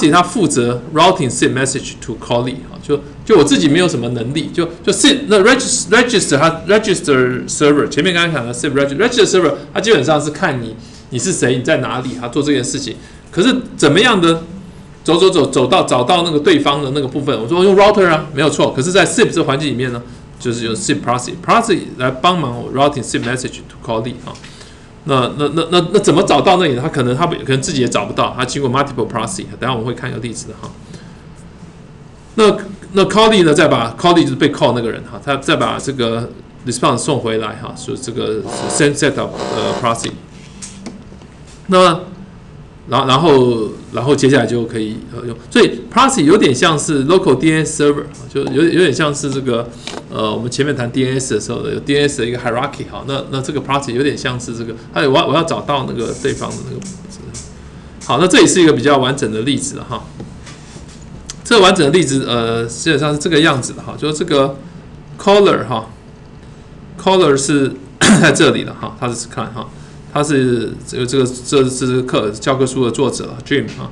Protty 它负责 routing SIP message to callee 就我自己没有什么能力，就 SIP 那 register 它 register server 前面刚才讲的 SIP register server 它基本上是看你是谁，你在哪里，它做这件事情。可是怎么样的走到找到那个对方的那个部分，我说用 router 啊，没有错。可是，在 SIP 这个环境里面呢，就是用 SIP Protty 来帮忙我 routing SIP message to callee 哈。那怎么找到那里呢？他可能自己也找不到，他经过 multiple Protty。等一下我们会看一个例子的哈。那 callee 呢，再把 callee 就是被 call 那个人哈，他再把这个 response 送回来哈，说这个 send set of Protty。那然后接下来就可以用，所以 Protty 有点像是 local DNS server， 就有点像是这个我们前面谈 DNS 的时候有 DNS 的一个 hierarchy 哈，那这个 Protty 有点像是这个，我要找到那个对方的那个，好，那这里是一个比较完整的例子了哈。这个完整的例子基本上是这个样子的哈，就是这个 caller 哈 ，caller 是在这里的哈，他是看哈。他是这是教科书的作者 Jim 哈，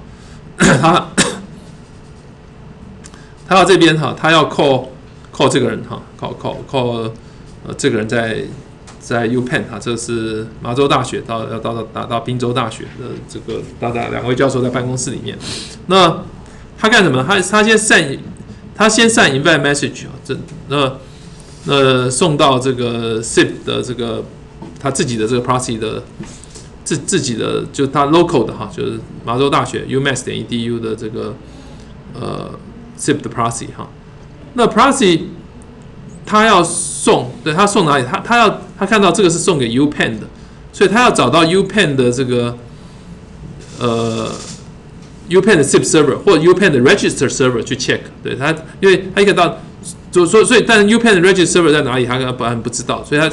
他到这边哈，他要 call 这个人哈 ，call 这个人在 UPenn 哈，这是麻州大学到宾州大学的这个两位教授在办公室里面。那他干什么？他先send invite message 那送到这个 SIP 的这个。他自己的这个 Protty 的自己的就他 local 的哈，就是麻州大学 UMass.edu 的这个SIP 的 Protty 哈。那 Protty 他要送，对他送哪里？他看到这个是送给 UPenn 的，所以他要找到 UPenn 的这个UPenn 的 SIP server 或 UPenn 的 register server 去 check。对他，因为他一看到所以但是 UPenn 的 register server 在哪里，他不知道，所以他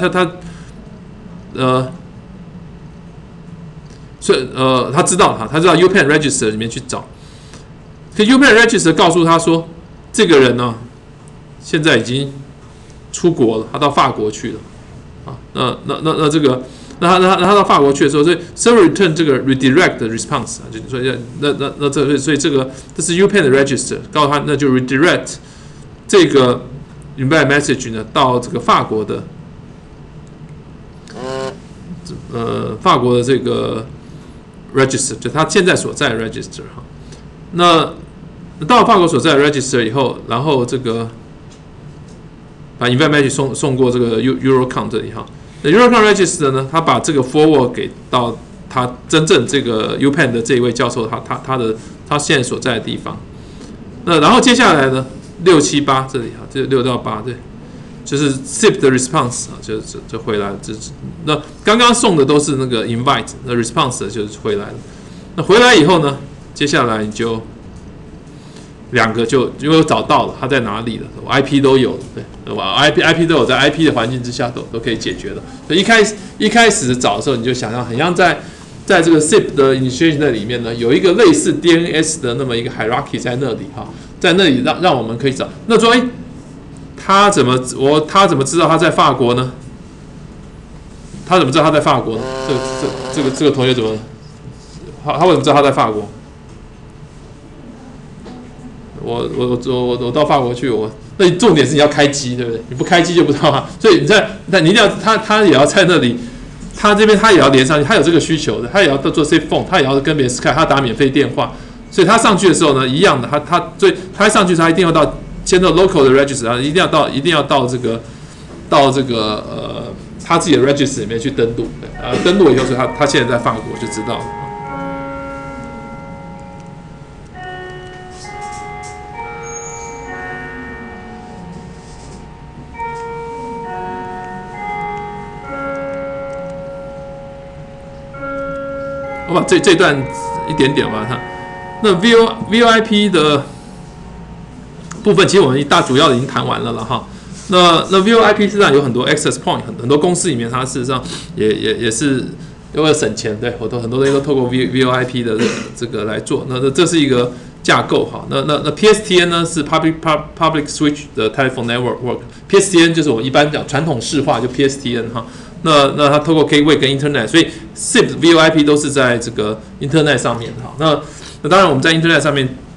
他知道他知道 UPenn register 里面去找，可 UPenn register 告诉他说，这个人呢，现在已经出国了，他到法国去了，啊，那这个，那他到法国去的时候，所以 server return 这个 redirect response 啊，就所以所以这是 UPenn 的 register 告诉他，那就 redirect 这个 invite message 呢到这个法国的。法国的这个 register 就他现在所在的 register 哈，那到了法国所在的 register 以后，然后这个把 invite message 送过这个 Eurocon 这里哈，那 Eurocon register 呢，他把这个 forward 给到他真正这个 UPenn 的这一位教授他现在所在的地方，那然后接下来呢6、7、8这里哈，这6到8对。就是 SIP 的 response 啊，就回来了。那刚刚送的都是那个 invite， 那 response 就是回来了。那回来以后呢，接下来你就两个就因为我找到了它在哪里了，我 IP 都有了，对，我 IP 都有，在 IP 的环境之下都可以解决的。所以一开始找的时候，你就想象很像在这个 SIP 的 initiation 那里面呢，有一个类似 DNS 的那么一个 hierarchy 在那里哈，在那里让我们可以找。那说他怎么知道他在法国呢？他怎么知道他在法国呢？这个同学怎么？他为什么知道他在法国？我到法国去，那重点是你要开机，对不对？你不开机就不知道啊。所以你一定要他也要在那里，他这边他也要连上去，他有这个需求的，他也要做 cell phone， 他也要跟别人 Skype， 他打免费电话。所以他上去的时候呢，一样的，所以他上去他一定要到。先到 local 的 register， 一定要到这个他自己的 register 里面去登录，登录以后，所以他现在在法国就知道了。我把这段一点点把它，那 VoIP 的部分，其实我们主要已经谈完了哈。那 VoIP 事实上有很多 access point， 很多公司里面它事实上也是为了省钱，对，很多东西都透过 VoIP 的这个来做。那这是一个架构哈。那 PSTN 呢是 Public Switch 的 Telephone Network。PSTN 就是我一般讲传统市话就 PSTN 哈。那它透过 Gateway 跟 Internet， 所以 SIP VoIP 都是在这个 Internet 上面哈。那当然我们在 Internet 上面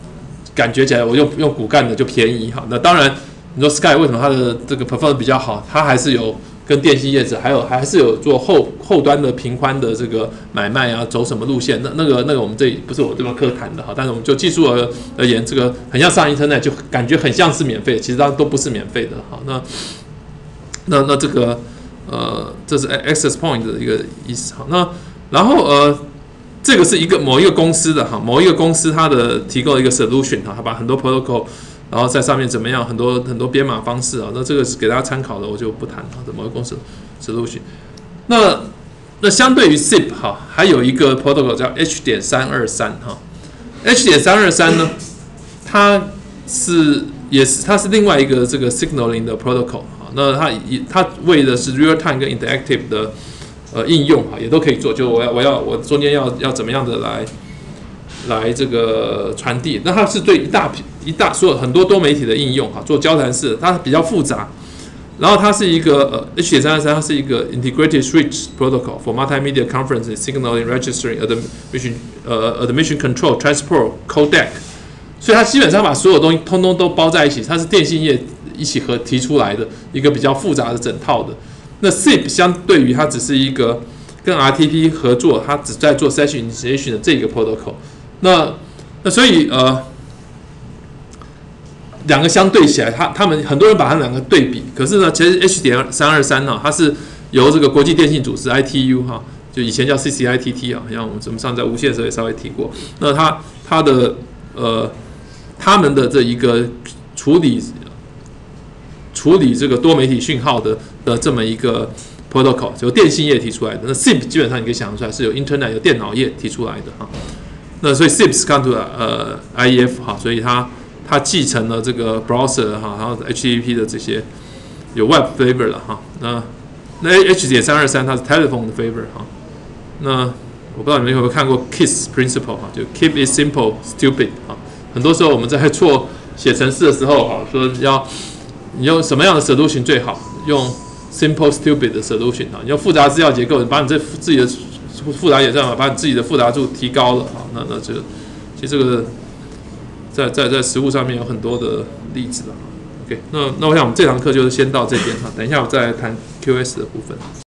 感觉起来我用骨干的就便宜哈。那当然，你说 Sky 为什么它的这个 performance 比较好？它还是有跟电信业者还是有做后端的频宽的这个买卖啊，走什么路线？那个我们这里不是我这门课谈的哈，但是我们就技术而言，这个很像上 Internet， 就感觉很像是免费，其实它都不是免费的哈。那这个这是 access point 的一个意思哈。那然后这个是某一个公司的哈，某一个公司它的提供一个 solution 哈，它把很多 protocol。然后在上面怎么样？很多编码方式啊，那这个是给大家参考的，我就不谈了。某个公司 solution， 那相对于 SIP 哈，还有一个 protocol 叫 H.323 哈。H.323 呢，它是另外一个这个 signaling 的 protocol 哈。那它为的是 real time 跟 interactive 的应用哈，也都可以做。就我中间要怎么样的来这个传递？那它是对一大所有很多多媒体的应用哈，做交谈式，它比较复杂。然后它是一个H.323，它是一个 integrated switch protocol for multimedia conferencing, signaling, registering, admission control, transport, codec。所以它基本上把所有东西通通都包在一起，它是电信业一起提出来的一个比较复杂的整套的。那 SIP 相对于它只是一个跟 RTP 合作，它只在做 session initiation 的这个 protocol。那所以两个相对起来，他们很多人把它两个对比，可是呢，其实 H.323 呢，它是由这个国际电信组织 ITU 哈，就以前叫 CCITT 啊，像我们上在无线的时候也稍微提过。那他们的这一个处理这个多媒体讯号的这么一个 protocol， 由电信业提出来的。那 SIP 基本上你可以想得出来是由 Internet 由电脑业提出来的哈。那所以 SIP 是 come to IEF 哈，所以它继承了这个 browser 哈，然后 HTTP 的这些有 web flavor 了哈。那 H.323 它是 telephone 的 flavor 哈。那我不知道你们有没有看过 KISS principle 哈，就 keep it simple stupid 哈。很多时候我们在写程式的时候哈，说你用什么样的 solution 最好？用 simple stupid 的 solution 哈。你用复杂资料结构，你把你自己的复杂演算法把你自己的复杂度提高了哈。那其实这个在实务上面有很多的例子了。OK， 那我想我们这堂课就先到这边哈，等一下我再来谈 QS 的部分。